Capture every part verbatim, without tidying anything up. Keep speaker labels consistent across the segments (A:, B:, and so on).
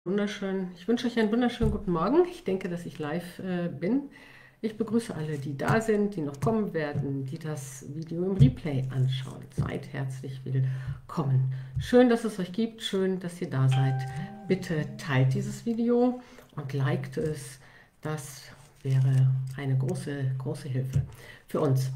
A: Wunderschön. Ich wünsche euch einen wunderschönen guten Morgen. Ich denke, dass ich live äh, bin. Ich begrüße alle, die da sind, die noch kommen werden, die das Video im Replay anschauen. Seid herzlich willkommen. Schön, dass es euch gibt. Schön, dass ihr da seid. Bitte teilt dieses Video und liked es. Das wäre eine große, große Hilfe für uns.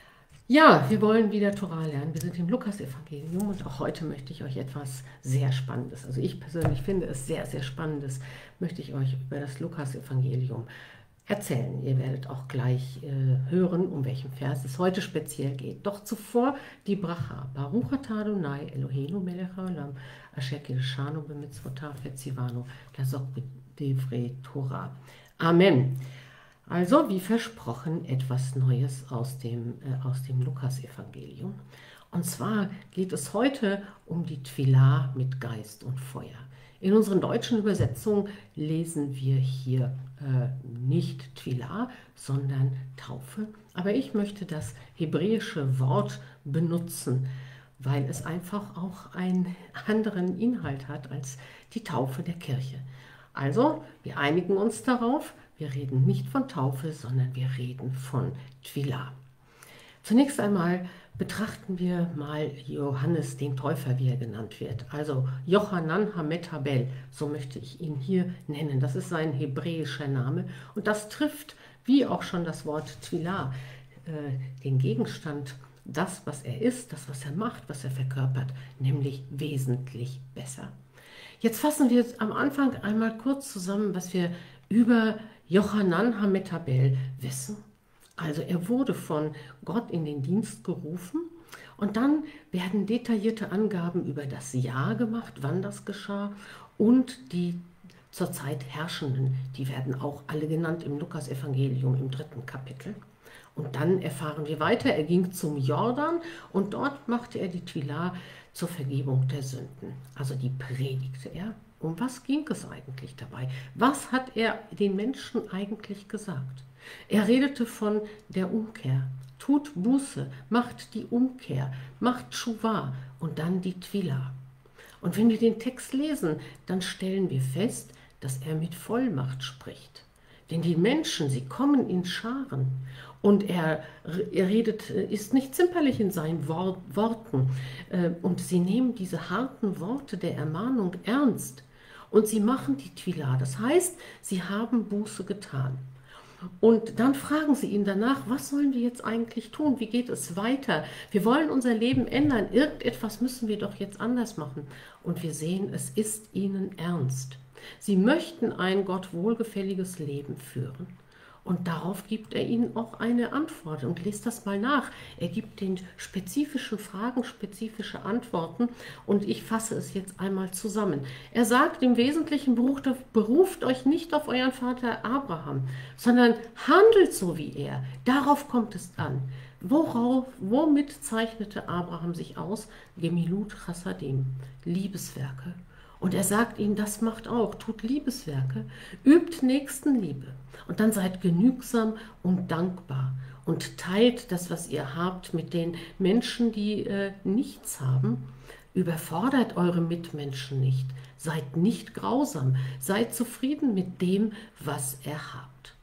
A: Ja, wir wollen wieder Torah lernen. Wir sind im Lukas-Evangelium und auch heute möchte ich euch etwas sehr Spannendes, also ich persönlich finde es sehr, sehr Spannendes, möchte ich euch über das Lukas-Evangelium erzählen. Ihr werdet auch gleich äh, hören, um welchen Vers es heute speziell geht. Doch zuvor die Bracha. Baruch atah Adonai Eloheinu melech haolam, asher kiddushanu b'mitzvotav vetzivanu lazok b'divrei Torah. Amen. Also, wie versprochen, etwas Neues aus dem, äh, aus dem Lukas-Evangelium. Und zwar geht es heute um die Tfilah mit Geist und Feuer. In unseren deutschen Übersetzungen lesen wir hier äh, nicht Tfilah, sondern Taufe. Aber ich möchte das hebräische Wort benutzen, weil es einfach auch einen anderen Inhalt hat als die Taufe der Kirche. Also, wir einigen uns darauf. Wir reden nicht von Taufe, sondern wir reden von Tfilah. Zunächst einmal betrachten wir mal Johannes den Täufer, wie er genannt wird. Also Jochanan HaMetabel, so möchte ich ihn hier nennen. Das ist sein hebräischer Name und das trifft, wie auch schon das Wort Tfilah, äh, den Gegenstand, das, was er ist, das, was er macht, was er verkörpert, nämlich wesentlich besser. Jetzt fassen wir am Anfang einmal kurz zusammen, was wir über Jochanan HaMetabel wissen. Also er wurde von Gott in den Dienst gerufen und dann werden detaillierte Angaben über das Jahr gemacht, wann das geschah und die zurzeit Herrschenden, die werden auch alle genannt im Lukas-Evangelium im dritten Kapitel. Und dann erfahren wir weiter, er ging zum Jordan und dort machte er die Tfilah zur Vergebung der Sünden. Also die predigte er. Um was ging es eigentlich dabei? Was hat er den Menschen eigentlich gesagt? Er redete von der Umkehr. Tut Buße, macht die Umkehr, macht Tschuwa und dann die Tfilah. Und wenn wir den Text lesen, dann stellen wir fest, dass er mit Vollmacht spricht. Denn die Menschen, sie kommen in Scharen und er, er redet, ist nicht zimperlich in seinen Worten und sie nehmen diese harten Worte der Ermahnung ernst. Und sie machen die Tfilah, das heißt, sie haben Buße getan. Und dann fragen sie ihn danach, was sollen wir jetzt eigentlich tun? Wie geht es weiter? Wir wollen unser Leben ändern. Irgendetwas müssen wir doch jetzt anders machen. Und wir sehen, es ist ihnen ernst. Sie möchten ein Gott wohlgefälliges Leben führen. Und darauf gibt er ihnen auch eine Antwort. Und lest das mal nach. Er gibt den spezifischen Fragen spezifische Antworten. Und ich fasse es jetzt einmal zusammen. Er sagt im Wesentlichen, beruft, beruft euch nicht auf euren Vater Abraham, sondern handelt so wie er. Darauf kommt es an. Worauf, womit zeichnete Abraham sich aus? Gemilut Chassadim, Liebeswerke. Und er sagt ihnen, das macht auch, tut Liebeswerke, übt Nächstenliebe und dann seid genügsam und dankbar und teilt das, was ihr habt, mit den Menschen, die äh, nichts haben. Überfordert eure Mitmenschen nicht, seid nicht grausam, seid zufrieden mit dem, was ihr habt.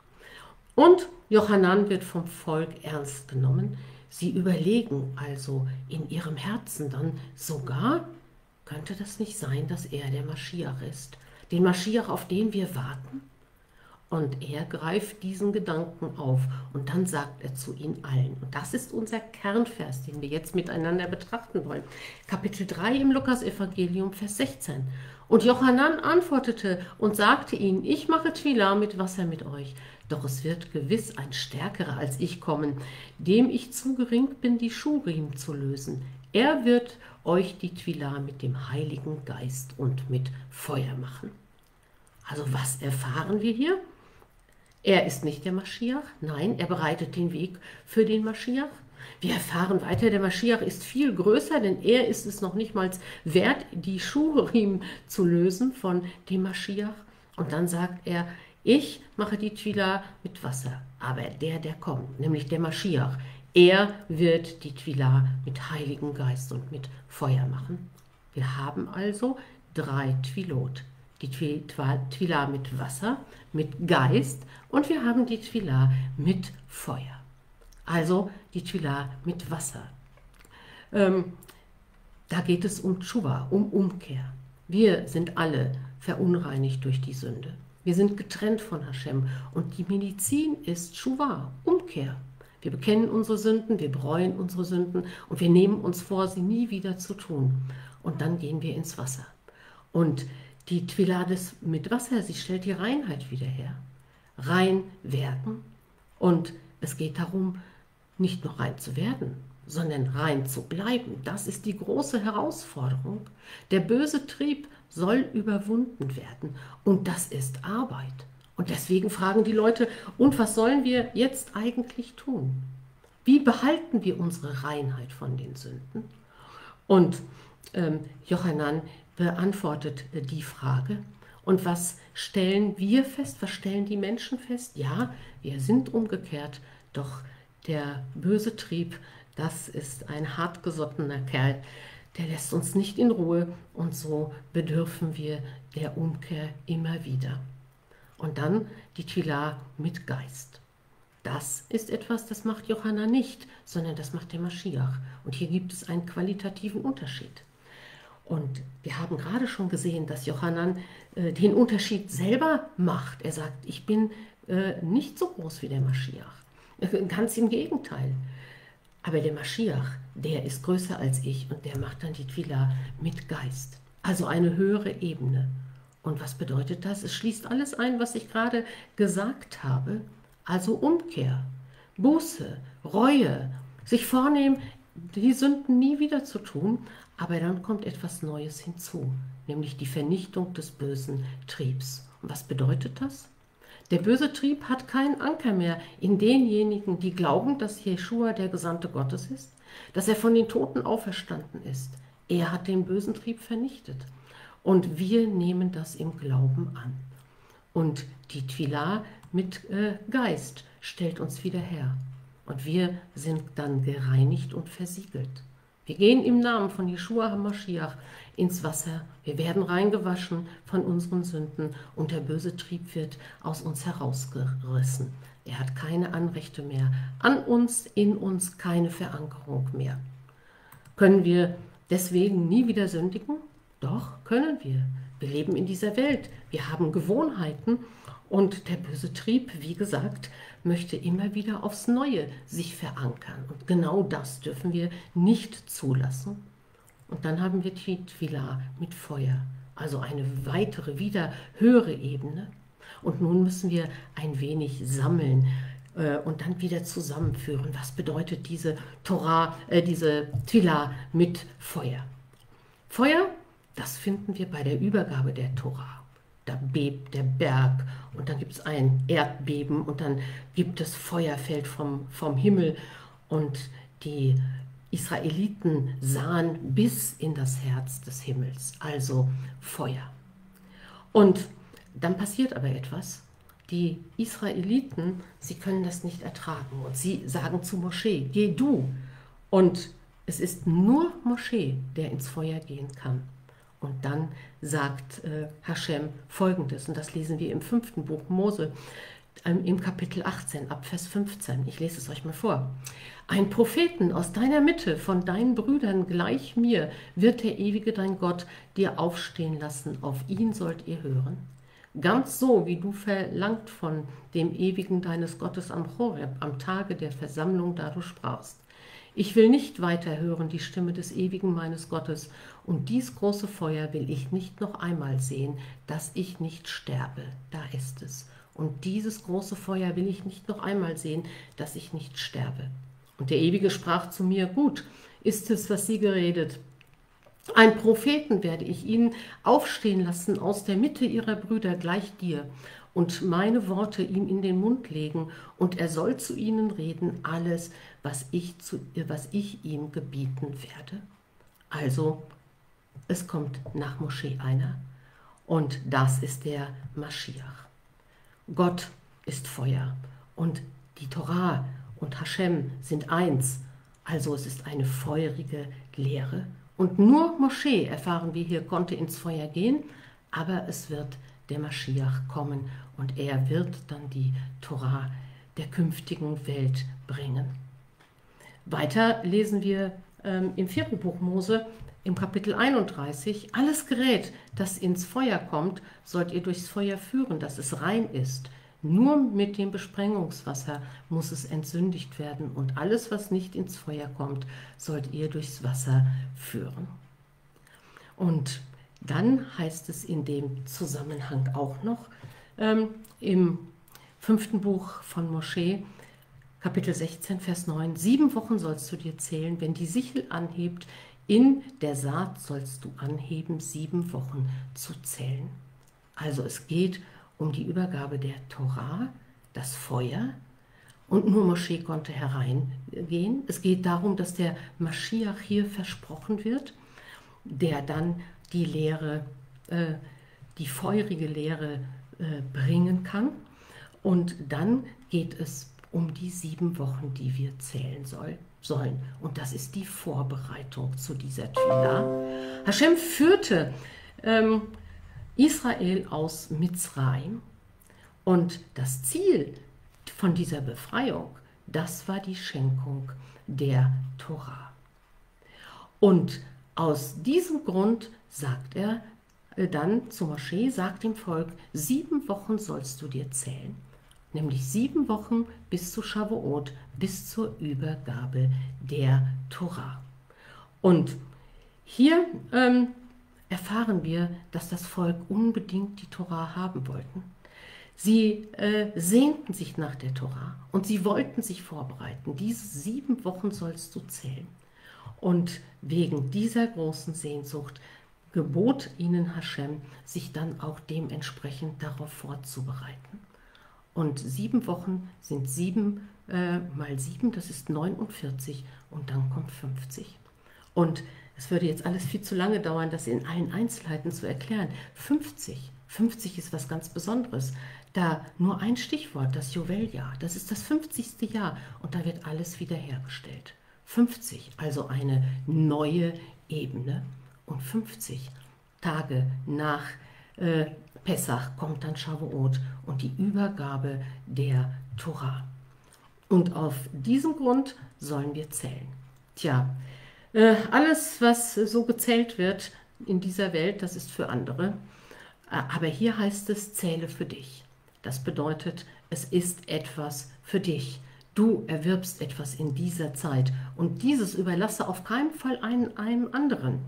A: Und Jochanan wird vom Volk ernst genommen. Sie überlegen also in ihrem Herzen dann sogar, könnte das nicht sein, dass er der Maschiach ist? Den Maschiach, auf den wir warten? Und er greift diesen Gedanken auf und dann sagt er zu ihnen allen. Und das ist unser Kernvers, den wir jetzt miteinander betrachten wollen. Kapitel drei im Lukas-Evangelium, Vers sechzehn. Und Jochanan antwortete und sagte ihnen, ich mache Tfilah mit Wasser mit euch. Doch es wird gewiss ein Stärkerer als ich kommen, dem ich zu gering bin, die Schuhriemen zu lösen. Er wird euch die Tfilah mit dem Heiligen Geist und mit Feuer machen. Also was erfahren wir hier? Er ist nicht der Maschiach, nein, er bereitet den Weg für den Maschiach. Wir erfahren weiter, der Maschiach ist viel größer, denn er ist es noch nicht mal wert, die Schuhriemen zu lösen von dem Maschiach. Und dann sagt er, ich mache die Tfilah mit Wasser, aber der, der kommt, nämlich der Maschiach, er wird die Tfilah mit Heiligen Geist und mit Feuer machen. Wir haben also drei Tfilot. die Tfilah mit Wasser, mit Geist, und wir haben die Tfilah mit Feuer. Also die Tfilah mit Wasser. Ähm, da geht es um Tshuva, um Umkehr. Wir sind alle verunreinigt durch die Sünde. Wir sind getrennt von Hashem und die Medizin ist Tshuva, Umkehr. Wir bekennen unsere Sünden, wir bereuen unsere Sünden und wir nehmen uns vor, sie nie wieder zu tun. Und dann gehen wir ins Wasser. Und die Tfilah mit Wasser, sie stellt die Reinheit wieder her. Rein werden. Und es geht darum, nicht nur rein zu werden, sondern rein zu bleiben. Das ist die große Herausforderung. Der böse Trieb soll überwunden werden. Und das ist Arbeit. Und deswegen fragen die Leute, und was sollen wir jetzt eigentlich tun? Wie behalten wir unsere Reinheit von den Sünden? Und ähm, Jochanan beantwortet äh, die Frage. Und was stellen wir fest? Was stellen die Menschen fest? Ja, wir sind umgekehrt, doch der böse Trieb, das ist ein hartgesottener Kerl, der lässt uns nicht in Ruhe und so bedürfen wir der Umkehr immer wieder. Und dann die Tfilah mit Geist. Das ist etwas, das macht Jochanan nicht, sondern das macht der Maschiach. Und hier gibt es einen qualitativen Unterschied. Und wir haben gerade schon gesehen, dass Jochanan äh, den Unterschied selber macht. Er sagt, ich bin äh, nicht so groß wie der Maschiach. Ganz im Gegenteil. Aber der Maschiach, der ist größer als ich und der macht dann die Tfilah mit Geist. Also eine höhere Ebene. Und was bedeutet das? Es schließt alles ein, was ich gerade gesagt habe. Also Umkehr, Buße, Reue, sich vornehmen, die Sünden nie wieder zu tun. Aber dann kommt etwas Neues hinzu, nämlich die Vernichtung des bösen Triebs. Und was bedeutet das? Der böse Trieb hat keinen Anker mehr in denjenigen, die glauben, dass Jeschua der Gesandte Gottes ist, dass er von den Toten auferstanden ist. Er hat den bösen Trieb vernichtet. Und wir nehmen das im Glauben an. Und die Tfilah mit äh, Geist stellt uns wieder her. Und wir sind dann gereinigt und versiegelt. Wir gehen im Namen von Jeschua HaMashiach ins Wasser. Wir werden reingewaschen von unseren Sünden und der böse Trieb wird aus uns herausgerissen. Er hat keine Anrechte mehr an uns, in uns keine Verankerung mehr. Können wir deswegen nie wieder sündigen? Doch, können wir. Wir leben in dieser Welt. Wir haben Gewohnheiten und der böse Trieb, wie gesagt, möchte immer wieder aufs Neue sich verankern. Und genau das dürfen wir nicht zulassen. Und dann haben wir die Tfilah mit Feuer, also eine weitere, wieder höhere Ebene. Und nun müssen wir ein wenig sammeln äh, und dann wieder zusammenführen. Was bedeutet diese Torah, äh, diese Tfilah mit Feuer? Feuer, das finden wir bei der Übergabe der Torah. Da bebt der Berg und dann gibt es ein Erdbeben und dann gibt es Feuerfeld vom, vom Himmel und die Israeliten sahen bis in das Herz des Himmels, also Feuer. Und dann passiert aber etwas. Die Israeliten, sie können das nicht ertragen und sie sagen zu Moschee, geh du. Und es ist nur Moschee, der ins Feuer gehen kann. Und dann sagt äh, Hashem Folgendes, und das lesen wir im fünften Buch Mose, ähm, im Kapitel achtzehn, ab Vers fünfzehn. Ich lese es euch mal vor. Ein Propheten aus deiner Mitte, von deinen Brüdern gleich mir, wird der ewige dein Gott dir aufstehen lassen. Auf ihn sollt ihr hören. Ganz so, wie du verlangt von dem ewigen deines Gottes am Horeb, am Tage der Versammlung, da du sprachst. Ich will nicht weiter hören die Stimme des ewigen meines Gottes, und dies große Feuer will ich nicht noch einmal sehen, dass ich nicht sterbe. Da ist es. Und dieses große Feuer will ich nicht noch einmal sehen, dass ich nicht sterbe. Und der Ewige sprach zu mir, gut, ist es, was sie geredet. Ein Propheten werde ich ihnen aufstehen lassen aus der Mitte ihrer Brüder gleich dir und meine Worte ihm in den Mund legen, und er soll zu ihnen reden, alles, was ich, zu, was ich ihm gebieten werde. Also, es kommt nach Moschee einer, und das ist der Maschiach. Gott ist Feuer, und die Torah und Hashem sind eins, also es ist eine feurige Lehre. Und nur Moschee, erfahren wir hier, konnte ins Feuer gehen, aber es wird der Maschiach kommen und er wird dann die Tora der künftigen Welt bringen. Weiter lesen wir ähm, im vierten Buch Mose, im Kapitel einunddreißig, alles Gerät, das ins Feuer kommt, sollt ihr durchs Feuer führen, dass es rein ist. Nur mit dem Besprengungswasser muss es entsündigt werden und alles, was nicht ins Feuer kommt, sollt ihr durchs Wasser führen. Und dann heißt es in dem Zusammenhang auch noch ähm, im fünften Buch von Mosche, Kapitel sechzehn, Vers neun, sieben Wochen sollst du dir zählen, wenn die Sichel anhebt, in der Saat sollst du anheben, sieben Wochen zu zählen. Also es geht um die Übergabe der Tora, das Feuer, und nur Mosche konnte hereingehen. Es geht darum, dass der Maschiach hier versprochen wird, der dann die Lehre, äh, die feurige Lehre äh, bringen kann. Und dann geht es um die sieben Wochen, die wir zählen soll, sollen. Und das ist die Vorbereitung zu dieser Tfilah. Hashem führte ähm, Israel aus Mitzrayim und das Ziel von dieser Befreiung, das war die Schenkung der Tora. Und aus diesem Grund sagt er äh, dann zu Mosche, sagt dem Volk, sieben Wochen sollst du dir zählen, nämlich sieben Wochen bis zu Shavuot, bis zur Übergabe der Tora. Und hier ähm, erfahren wir, dass das Volk unbedingt die Tora haben wollten. Sie äh, sehnten sich nach der Tora und sie wollten sich vorbereiten. Diese sieben Wochen sollst du zählen. Und wegen dieser großen Sehnsucht gebot ihnen Hashem, sich dann auch dementsprechend darauf vorzubereiten. Und sieben Wochen sind sieben äh, mal sieben, das ist neunundvierzig und dann kommt fünfzig. Und es würde jetzt alles viel zu lange dauern, das in allen Einzelheiten zu erklären. fünfzig, fünfzig ist was ganz Besonderes. Da nur ein Stichwort, das Juweljahr, das ist das fünfzigste Jahr und da wird alles wiederhergestellt. fünfzig, also eine neue Ebene. Und fünfzig Tage nach äh, Pessach kommt dann Shavuot und die Übergabe der Tora. Und auf diesem Grund sollen wir zählen. Tja, äh, alles, was so gezählt wird in dieser Welt, das ist für andere. Aber hier heißt es, zähle für dich. Das bedeutet, es ist etwas für dich. Du erwirbst etwas in dieser Zeit und dieses überlasse auf keinen Fall einem, einem anderen.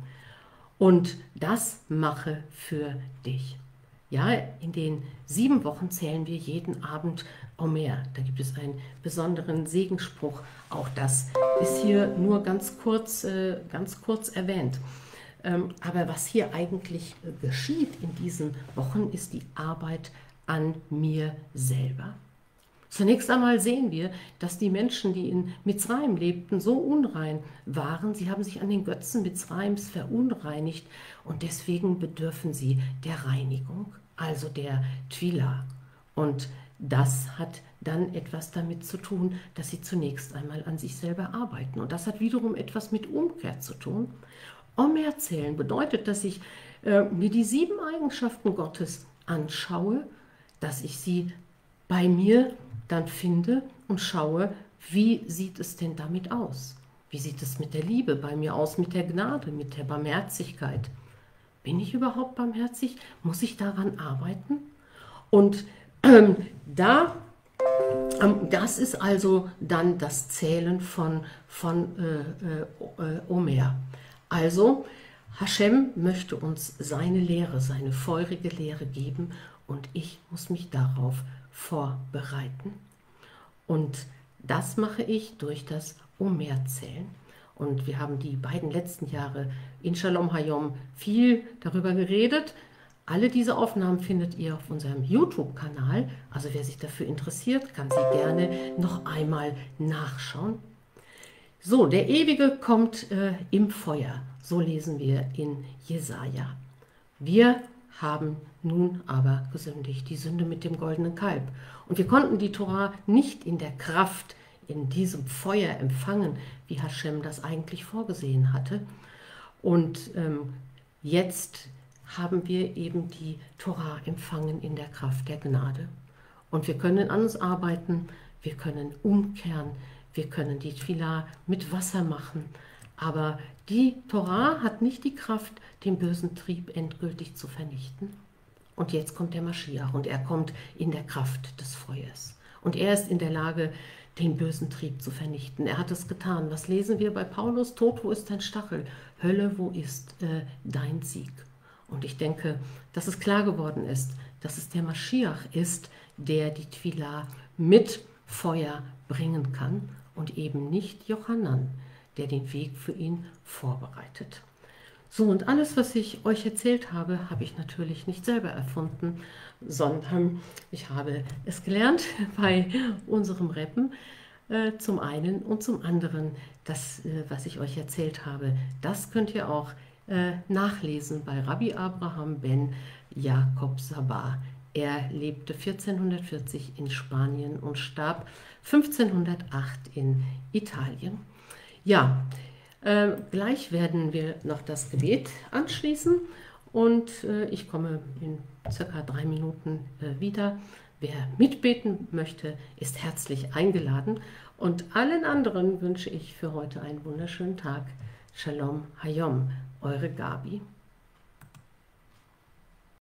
A: Und das mache für dich. Ja, in den sieben Wochen zählen wir jeden Abend Omer. Da gibt es einen besonderen Segensspruch. Auch das ist hier nur ganz kurz, äh, ganz kurz erwähnt. Ähm, aber was hier eigentlich äh, geschieht in diesen Wochen, ist die Arbeit an mir selber. Zunächst einmal sehen wir, dass die Menschen, die in Mitzrayim lebten, so unrein waren. Sie haben sich an den Götzen Mitzrayims verunreinigt und deswegen bedürfen sie der Reinigung, also der Tfilah. Und das hat dann etwas damit zu tun, dass sie zunächst einmal an sich selber arbeiten. Und das hat wiederum etwas mit Umkehr zu tun. Omer zählen bedeutet, dass ich äh, mir die sieben Eigenschaften Gottes anschaue, dass ich sie bei mir dann finde und schaue, wie sieht es denn damit aus? Wie sieht es mit der Liebe bei mir aus, mit der Gnade, mit der Barmherzigkeit? Bin ich überhaupt barmherzig? Muss ich daran arbeiten? Und ähm, da, ähm, das ist also dann das Zählen von, von äh, äh, Omer. Also Hashem möchte uns seine Lehre, seine feurige Lehre geben und ich muss mich darauf vorbereiten. Und das mache ich durch das Omer-Zählen. Und wir haben die beiden letzten Jahre in Shalom Hayom viel darüber geredet. Alle diese Aufnahmen findet ihr auf unserem YouTube-Kanal. Also wer sich dafür interessiert, kann sie gerne noch einmal nachschauen. So, der Ewige kommt äh, im Feuer. So lesen wir in Jesaja. Wir haben nun aber gesündigt, die Sünde mit dem goldenen Kalb. Und wir konnten die Tora nicht in der Kraft, in diesem Feuer empfangen, wie Hashem das eigentlich vorgesehen hatte. Und ähm, jetzt haben wir eben die Tora empfangen in der Kraft der Gnade. Und wir können an uns arbeiten, wir können umkehren, wir können die Tfilah mit Wasser machen. Aber die Tora hat nicht die Kraft, den bösen Trieb endgültig zu vernichten. Und jetzt kommt der Maschiach und er kommt in der Kraft des Feuers. Und er ist in der Lage, den bösen Trieb zu vernichten. Er hat es getan. Was lesen wir bei Paulus? Tod, wo ist dein Stachel? Hölle, wo ist äh, dein Sieg? Und ich denke, dass es klar geworden ist, dass es der Maschiach ist, der die Tfilah mit Feuer bringen kann und eben nicht Jochanan, der den Weg für ihn vorbereitet. So, und alles, was ich euch erzählt habe, habe ich natürlich nicht selber erfunden, sondern ich habe es gelernt bei unserem Reppen. Äh, zum einen und zum anderen, das, äh, was ich euch erzählt habe, das könnt ihr auch äh, nachlesen bei Rabbi Abraham ben Jakob Sabah. Er lebte vierzehnhundertvierzig in Spanien und starb fünfzehnhundertacht in Italien. Ja, äh, gleich werden wir noch das Gebet anschließen und äh, ich komme in circa drei Minuten äh, wieder. Wer mitbeten möchte, ist herzlich eingeladen und allen anderen wünsche ich für heute einen wunderschönen Tag. Shalom Hayom, eure Gabi.